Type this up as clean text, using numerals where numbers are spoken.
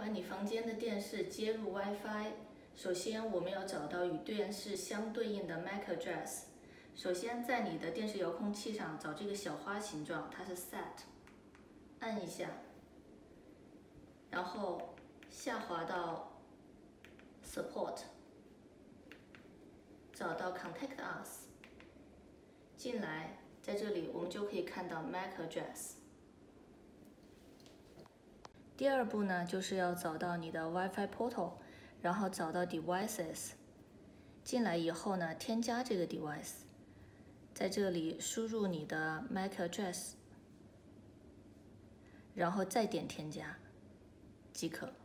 把你房间的电视接入 WiFi， 首先我们要找到与电视相对应的 MAC address。首先在你的电视遥控器上找这个小花形状，它是 Set， 按一下，然后下滑到 Support， 找到 Contact Us， 进来，在这里我们就可以看到 MAC address。第二步呢，就是要找到你的 WiFi portal， 然后找到 Devices， 进来以后呢，添加这个 device， 在这里输入你的 MAC address， 然后再点添加即可。